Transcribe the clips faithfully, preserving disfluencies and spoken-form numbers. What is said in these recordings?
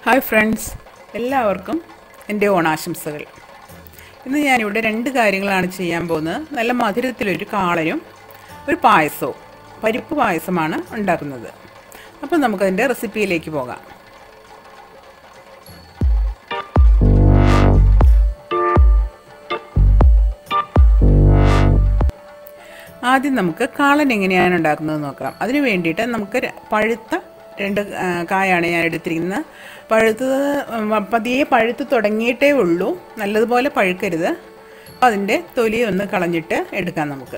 Hi friends, എല്ലാവർക്കും എൻ്റെ ഓണാശംസകൾ. ഇന്ന് ഞാൻ ഇവിടെ രണ്ട് കാര്യങ്ങളാണ് ചെയ്യാൻ പോകുന്നത്. നല്ല മധുരത്തിലൊരു കാളനും ഒരു പായസവും പരിപ്പ് പായസമാണ് ഉണ്ടാക്കുന്നത്. അപ്പോൾ നമുക്ക് അതിൻ്റെ റെസിപ്പിയിലേക്ക് പോകാം. ആദ്യം നമുക്ക് കാളൻ എങ്ങനെയാണ് ഉണ്ടാക്കുന്നത് നോക്കാം. അതിനു വേണ്ടിയിട്ട് നമുക്ക് പഴുത്ത രണ്ട് കായാണ് ഞാൻ എടുത്തിരിക്കുന്നത്. പഴുത്തത് പതിയെ പഴുത്ത് തുടങ്ങിയിട്ടേ ഉള്ളൂ, നല്ലതുപോലെ പഴുക്കരുത്. അപ്പോൾ അതിൻ്റെ തൊലി ഒന്ന് കളഞ്ഞിട്ട് എടുക്കാം നമുക്ക്.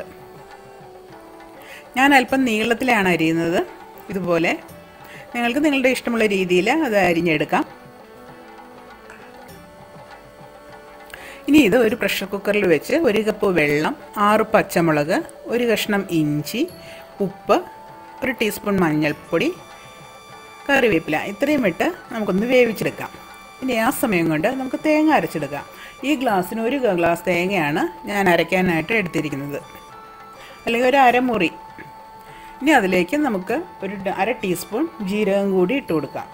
ഞാൻ അല്പം നീളത്തിലാണ് അരിയുന്നത്. ഇതുപോലെ നിങ്ങൾക്ക് നിങ്ങളുടെ ഇഷ്ടമുള്ള രീതിയിൽ അത് അരിഞ്ഞെടുക്കാം. ഇനി ഇത് ഒരു പ്രഷർ കുക്കറിൽ വെച്ച് ഒരു കപ്പ് വെള്ളം, ആറ് പച്ചമുളക്, ഒരു കഷ്ണം ഇഞ്ചി, ഉപ്പ്, ഒരു ടീസ്പൂൺ മഞ്ഞൾപ്പൊടി, കറിവേപ്പില ഇത്രയും ഇട്ട് നമുക്കൊന്ന് വേവിച്ചെടുക്കാം. ഇനി ആ സമയം കൊണ്ട് നമുക്ക് തേങ്ങ അരച്ചെടുക്കാം. ഈ ഗ്ലാസ്സിന് ഒരു ഗ്ലാസ് തേങ്ങയാണ് ഞാൻ അരയ്ക്കാനായിട്ട് എടുത്തിരിക്കുന്നത്, അല്ലെങ്കിൽ ഒരു അരമുറി. ഇനി അതിലേക്ക് നമുക്ക് ഒരു അര ടീസ്പൂൺ ജീരകം കൂടി ഇട്ട് കൊടുക്കാം.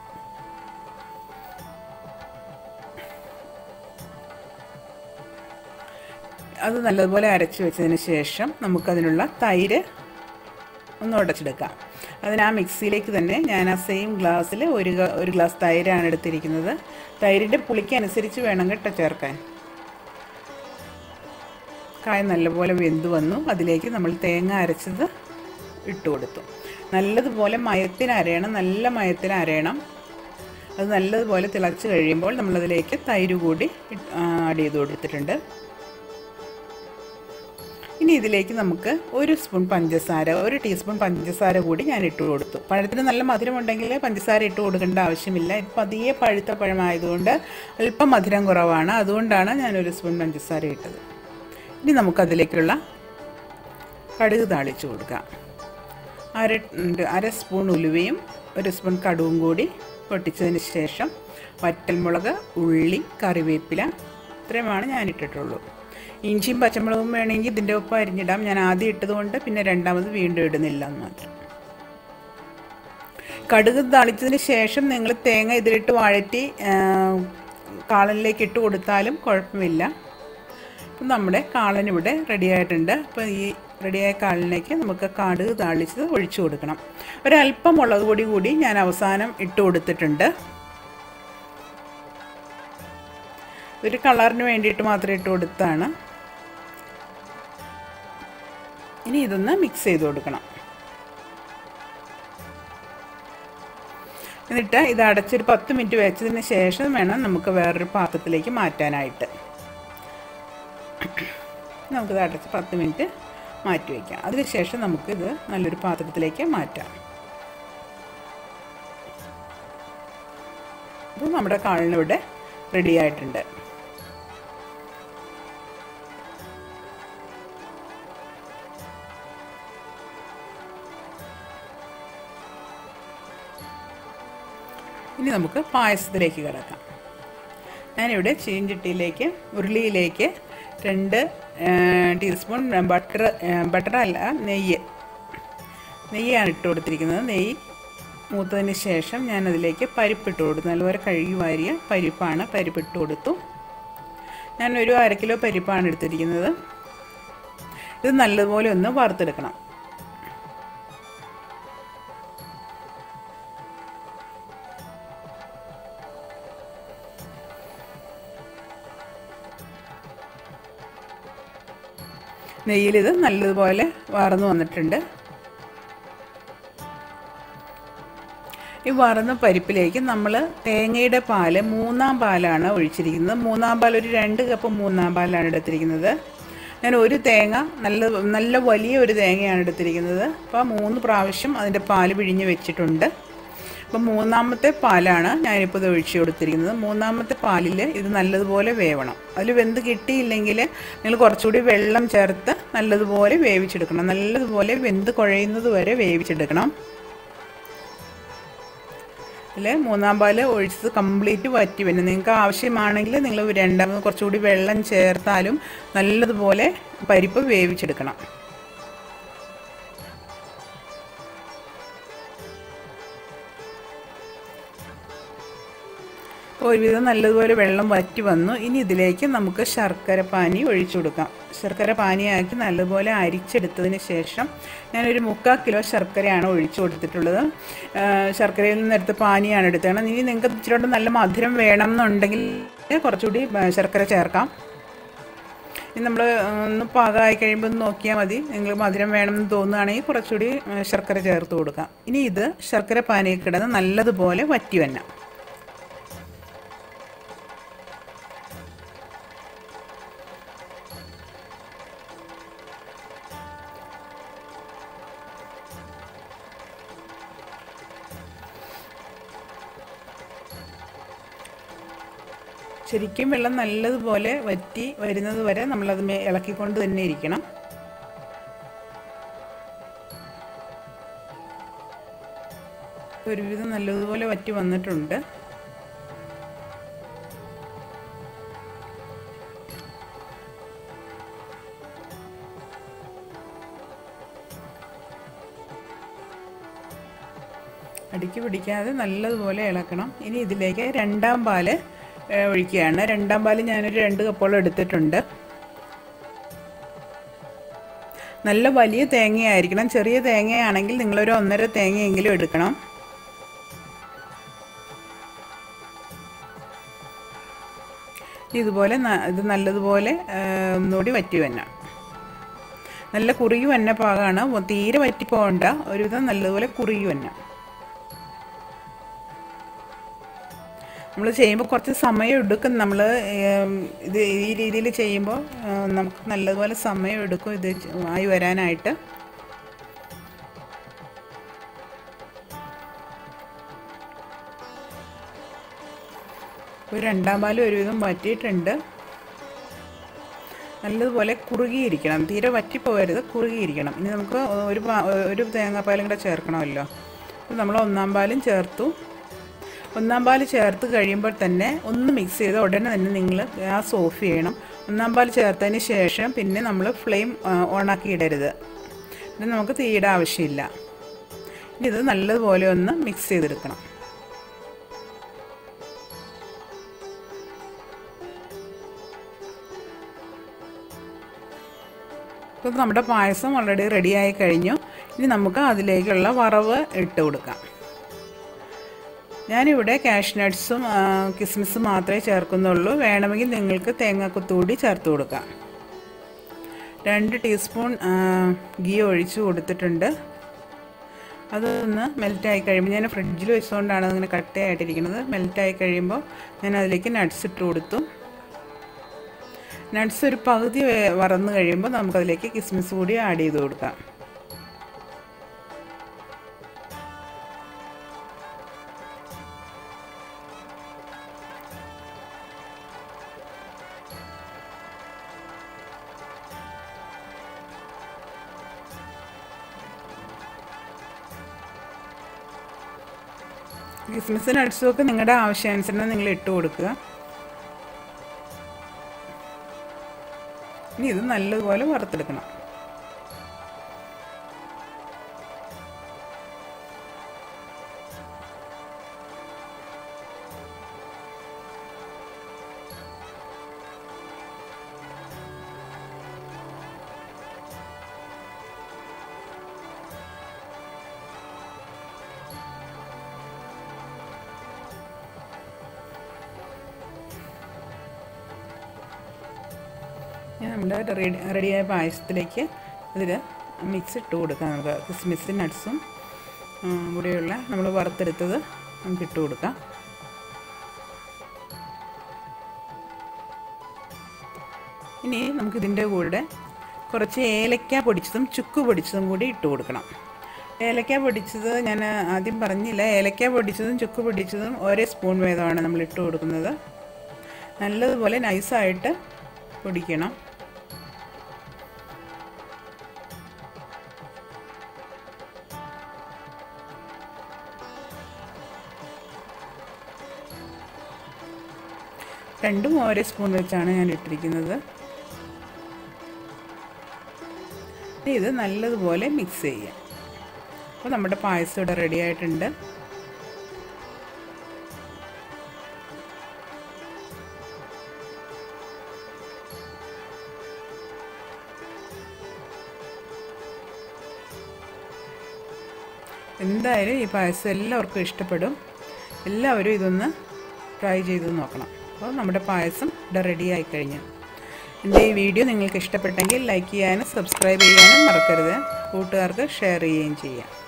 അത് നല്ലതുപോലെ അരച്ച് വെച്ചതിന് ശേഷം നമുക്കതിനുള്ള തൈര് ഒന്ന് ഉടച്ചെടുക്കാം. അതിന് ആ മിക്സിയിലേക്ക് തന്നെ ഞാൻ ആ സെയിം ഗ്ലാസ്സിൽ ഒരു ഒരു ഗ്ലാസ് തൈരാണ് എടുത്തിരിക്കുന്നത്. തൈരിൻ്റെ പുളിക്കനുസരിച്ച് വേണം കേട്ടോ ചേർക്കാൻ. കായ നല്ലപോലെ വെന്ത് വന്നു. അതിലേക്ക് നമ്മൾ തേങ്ങ അരച്ചത് ഇട്ട് കൊടുത്തു. നല്ലതുപോലെ മയത്തിന് അരയണം, നല്ല മയത്തിന് അരയണം. അത് നല്ലതുപോലെ തിളച്ച് കഴിയുമ്പോൾ നമ്മളതിലേക്ക് തൈര് കൂടി ആഡ് ചെയ്ത് കൊടുത്തിട്ടുണ്ട്. ഇനി ഇതിലേക്ക് നമുക്ക് ഒരു സ്പൂൺ പഞ്ചസാര, ഒരു ടീസ്പൂൺ പഞ്ചസാര കൂടി ഞാൻ ഇട്ട് കൊടുത്തു. പഴത്തിന് നല്ല മധുരമുണ്ടെങ്കിൽ പഞ്ചസാര ഇട്ട് കൊടുക്കേണ്ട ആവശ്യമില്ല. ഇപ്പം പതിയെ പഴുത്ത പഴമായതുകൊണ്ട് അല്പം മധുരം കുറവാണ്, അതുകൊണ്ടാണ് ഞാനൊരു സ്പൂൺ പഞ്ചസാര ഇട്ടത്. ഇനി നമുക്കതിലേക്കുള്ള കടുക് താളിച്ച് കൊടുക്കാം. അര അര സ്പൂൺ ഉലുവയും ഒരു സ്പൂൺ കടുകും കൂടി പൊട്ടിച്ചതിന് ശേഷം വറ്റൽമുളക്, ഉള്ളി, കറിവേപ്പില ഇത്രയുമാണ് ഞാൻ ഇട്ടിട്ടുള്ളൂ. ഇഞ്ചിയും പച്ചമുളകും വേണമെങ്കിൽ ഇതിൻ്റെ ഒപ്പം അരിഞ്ഞിടാം. ഞാൻ ആദ്യം ഇട്ടതുകൊണ്ട് പിന്നെ രണ്ടാമത് വീണ്ടും ഇടുന്നില്ല എന്ന് മാത്രം. കടുക് താളിച്ചതിന് ശേഷം നിങ്ങൾ തേങ്ങ ഇതിലിട്ട് വഴറ്റി കാളനിലേക്ക് ഇട്ട് കൊടുത്താലും കുഴപ്പമില്ല. അപ്പം നമ്മുടെ കാളൻ ഇവിടെ റെഡിയായിട്ടുണ്ട്. അപ്പോൾ ഈ റെഡിയായ കാളനിലേക്ക് നമുക്ക് കടുക് താളിച്ചത് ഒഴിച്ചു കൊടുക്കണം. ഒരല്പം മുളക് പൊടി കൂടി ഞാൻ അവസാനം ഇട്ട് കൊടുത്തിട്ടുണ്ട്. ഒരു കളറിന് വേണ്ടിയിട്ട് മാത്രം ഇട്ട് കൊടുത്താണ്. ഇനി ഇതൊന്ന് മിക്സ് ചെയ്ത് കൊടുക്കണം. എന്നിട്ട് ഇത് അടച്ചൊരു പത്ത് മിനിറ്റ് വെച്ചതിന് ശേഷം വേണം നമുക്ക് വേറൊരു പാത്രത്തിലേക്ക് മാറ്റാനായിട്ട്. നമുക്കിത് അടച്ച് പത്ത് മിനിറ്റ് മാറ്റി വയ്ക്കാം. അതിനുശേഷം നമുക്കിത് നല്ലൊരു പാത്രത്തിലേക്ക് മാറ്റാം. ഇത് നമ്മുടെ കാളനിവിടെ റെഡി ആയിട്ടുണ്ട്. ഇനി നമുക്ക് പായസത്തിലേക്ക് കിടക്കാം. ഞാനിവിടെ ചീഞ്ചട്ടിയിലേക്ക് ഉരുളിയിലേക്ക് രണ്ട് ടീസ്പൂൺ ബട്ടർ ബട്ടർ അല്ല നെയ്യ് നെയ്യാണ് ഇട്ട് കൊടുത്തിരിക്കുന്നത്. നെയ്യ് മൂത്തതിന് ശേഷം ഞാനതിലേക്ക് പരിപ്പിട്ട് കൊടുത്തു. നല്ലപോലെ കഴുകി വാരിയ പരിപ്പാണ്, പരിപ്പിട്ട് കൊടുത്തു. ഞാനൊരു അര കിലോ പരിപ്പാണ് എടുത്തിരിക്കുന്നത്. ഇത് നല്ലതുപോലെ ഒന്ന് വറുത്തെടുക്കണം. നെയ്യിലിത് നല്ലതുപോലെ വറന്ന് വന്നിട്ടുണ്ട്. ഈ വറന്ന പരിപ്പിലേക്ക് നമ്മൾ തേങ്ങയുടെ പാല് മൂന്നാം പാലാണ് ഒഴിച്ചിരിക്കുന്നത്. മൂന്നാം പാൽ ഒരു രണ്ട് കപ്പ് മൂന്നാം പാലാണ് എടുത്തിരിക്കുന്നത്. ഞാൻ ഒരു തേങ്ങ നല്ല നല്ല വലിയ ഒരു തേങ്ങയാണ് എടുത്തിരിക്കുന്നത്. അപ്പോൾ മൂന്ന് പ്രാവശ്യം അതിൻ്റെ പാല് പിഴിഞ്ഞ് വെച്ചിട്ടുണ്ട്. അപ്പം മൂന്നാമത്തെ പാലാണ് ഞാനിപ്പോൾ ഇത് ഒഴിച്ച് കൊടുത്തിരിക്കുന്നത്. മൂന്നാമത്തെ പാലിൽ ഇത് നല്ലതുപോലെ വേവണം. അതിൽ വെന്ത് കിട്ടിയില്ലെങ്കിൽ നിങ്ങൾ കുറച്ചുകൂടി വെള്ളം ചേർത്ത് നല്ലതുപോലെ വേവിച്ചെടുക്കണം. നല്ലതുപോലെ വെന്ത് കുഴയുന്നത് വരെ വേവിച്ചെടുക്കണം. അതിൽ മൂന്നാം പാല് ഒഴിച്ചത് കംപ്ലീറ്റ് വറ്റി പിന്നെ നിങ്ങൾക്ക് ആവശ്യമാണെങ്കിൽ നിങ്ങൾ രണ്ടാമത് കുറച്ചുകൂടി വെള്ളം ചേർത്താലും നല്ലതുപോലെ പരിപ്പ് വേവിച്ചെടുക്കണം. ഒരുവിധം നല്ലതുപോലെ വെള്ളം വറ്റി വന്നു. ഇനി ഇതിലേക്ക് നമുക്ക് ശർക്കര പാനി ഒഴിച്ചു കൊടുക്കാം. ശർക്കര പാനിയാക്കി നല്ലതുപോലെ അരിച്ചെടുത്തതിന് ശേഷം ഞാനൊരു മുക്കാൽ കിലോ ശർക്കരയാണ് ഒഴിച്ചു കൊടുത്തിട്ടുള്ളത്. ശർക്കരയിൽ നിന്നെടുത്ത് പാനിയാണ് എടുത്തത്. ഇനി നിങ്ങൾക്ക് ഇച്ചിരി നല്ല മധുരം വേണം എന്നുണ്ടെങ്കിൽ കുറച്ചുകൂടി ശർക്കര ചേർക്കാം. ഇനി നമ്മൾ ഒന്ന് പാകമായി കഴിയുമ്പോൾ ഒന്ന് നോക്കിയാൽ മതി. നിങ്ങൾ മധുരം വേണമെന്ന് തോന്നുകയാണെങ്കിൽ കുറച്ചുകൂടി ശർക്കര ചേർത്ത് കൊടുക്കാം. ഇനി ഇത് ശർക്കര പാനിയിൽ കിടന്ന് നല്ലതുപോലെ വറ്റി വരണം. ശരിക്കും വെള്ളം നല്ലതുപോലെ വറ്റി വരുന്നത് വരെ നമ്മളത് ഇളക്കിക്കൊണ്ട് തന്നെ ഇരിക്കണം. ഒരുവിധം നല്ലതുപോലെ വറ്റി വന്നിട്ടുണ്ട്. അടിക്ക് പിടിക്കാതെ നല്ലതുപോലെ ഇളക്കണം. ഇനി ഇതിലേക്ക് രണ്ടാം പാല് ഒഴിക്കുകയാണ്. രണ്ടാം പാല് ഞാനൊരു രണ്ട് കപ്പോളം എടുത്തിട്ടുണ്ട്. നല്ല വലിയ തേങ്ങയായിരിക്കണം. ചെറിയ തേങ്ങയാണെങ്കിൽ നിങ്ങളൊരു ഒന്നര തേങ്ങയെങ്കിലും എടുക്കണം. ഇതുപോലെ ഇത് നല്ലതുപോലെ ഒന്നുകൂടി വറ്റി വരണം. നല്ല കുറുകി വന്ന പാകമാണ്. തീരെ വറ്റി പോകണ്ട. ഒരുവിധം നല്ലതുപോലെ കുറുകി വരണം. നമ്മൾ ചെയ്യുമ്പോൾ കുറച്ച് സമയം എടുക്കും. നമ്മൾ ഇത് ഈ രീതിയിൽ ചെയ്യുമ്പോൾ നമുക്ക് നല്ലതുപോലെ സമയം എടുക്കും ഇത് ആയി വരാനായിട്ട്. ഒരു രണ്ടാം പാല് ഒരുവിധം വറ്റിയിട്ടുണ്ട്. നല്ലതുപോലെ കുറുകിയിരിക്കണം. തീരെ വറ്റിപ്പോകരുത്, കുറുകിയിരിക്കണം. ഇനി നമുക്ക് ഒരു ഒരു തേങ്ങാപ്പാലും കൂടെ ചേർക്കണമല്ലോ. അപ്പോൾ നമ്മൾ ഒന്നാം പാലും ചേർത്തു. ഒന്നാം പാല് ചേർത്ത് കഴിയുമ്പോൾ തന്നെ ഒന്ന് മിക്സ് ചെയ്ത് ഉടനെ തന്നെ നിങ്ങൾ ഗ്യാസ് ഓഫ് ചെയ്യണം. ഒന്നാം പാല് ചേർത്തതിന് ശേഷം പിന്നെ നമ്മൾ ഫ്ലെയിം ഓണാക്കി ഇടരുത്. ഇത് നമുക്ക് തീയുടെ ആവശ്യമില്ല. ഇനി ഇത് നല്ലതുപോലെ ഒന്ന് മിക്സ് ചെയ്തെടുക്കണം. ഇപ്പോൾ നമ്മുടെ പായസം ഓൾറെഡി റെഡിയായി കഴിഞ്ഞു. ഇനി നമുക്ക് അതിലേക്കുള്ള വറവ് ഇട്ട് കൊടുക്കാം. ഞാനിവിടെ കാഷ്യൂ നട്ട്സും കിസ്മിസും മാത്രമേ ചേർക്കുന്നുള്ളൂ. വേണമെങ്കിൽ നിങ്ങൾക്ക് തേങ്ങാക്കൊത്തുകൂടി ചേർത്ത് കൊടുക്കാം. രണ്ട് ടീസ്പൂൺ ഗീ ഒഴിച്ച് കൊടുത്തിട്ടുണ്ട്. അതൊന്ന് മെൽറ്റായി കഴിയുമ്പോൾ ഞാൻ ഫ്രിഡ്ജിൽ വെച്ചുകൊണ്ടാണ് അതിങ്ങനെ കട്ടയായിട്ടിരിക്കുന്നത്. മെൽറ്റായി കഴിയുമ്പോൾ ഞാൻ അതിലേക്ക് നട്ട്സ് ഇട്ട് കൊടുത്തു. നട്ട്സ് ഒരു പകുതി വറന്ന് കഴിയുമ്പോൾ നമുക്കതിലേക്ക് കിസ്മിസ് കൂടി ആഡ് ചെയ്ത് കൊടുക്കാം. കിസ്മിസ് നട്ട്സും ഒക്കെ നിങ്ങളുടെ ആവശ്യാനുസരണം നിങ്ങൾ ഇട്ട് കൊടുക്കുക. ഇനി ഇത് നല്ലതുപോലെ വറുത്തെടുക്കണം. നമ്മുടെ റെഡി റെഡിയായ പായസത്തിലേക്ക് ഇതിൽ മിക്സ് ഇട്ട് കൊടുക്കാം. നമുക്ക് കിസ്മിസ് നട്ട്സും കൂടെയുള്ള നമ്മൾ വറുത്തെടുത്തത് നമുക്ക് ഇട്ട് കൊടുക്കാം. ഇനി നമുക്കിതിൻ്റെ കൂടെ കുറച്ച് ഏലക്ക പൊടിച്ചതും ചുക്ക് പൊടിച്ചതും കൂടി ഇട്ട് കൊടുക്കണം. ഏലക്ക പൊടിച്ചത് ഞാൻ ആദ്യം പറഞ്ഞില്ല. ഏലക്ക പൊടിച്ചതും ചുക്ക് പൊടിച്ചതും ഒരേ സ്പൂൺ വീതമാണ് നമ്മൾ ഇട്ട് കൊടുക്കുന്നത്. നല്ലതുപോലെ നൈസായിട്ട് പൊടിക്കണം. രണ്ടും ഓരോ സ്പൂൺ വെച്ചാണ് ഞാൻ ഇട്ടിരിക്കുന്നത്. ഇത് നല്ലതുപോലെ മിക്സ് ചെയ്യാം. അപ്പോൾ നമ്മുടെ പായസം ഇവിടെ റെഡി ആയിട്ടുണ്ട്. എന്തായാലും ഈ പായസം എല്ലാവർക്കും ഇഷ്ടപ്പെടും. എല്ലാവരും ഇതൊന്ന് ട്രൈ ചെയ്ത് നോക്കണം. അപ്പോൾ നമ്മുടെ പായസം ഇവിടെ റെഡി ആയിക്കഴിഞ്ഞു. എൻ്റെ ഈ വീഡിയോ നിങ്ങൾക്ക് ഇഷ്ടപ്പെട്ടെങ്കിൽ ലൈക്ക് ചെയ്യാനും സബ്സ്ക്രൈബ് ചെയ്യാനും മറക്കരുത്. കൂട്ടുകാർക്ക് ഷെയർ ചെയ്യുകയും ചെയ്യാം.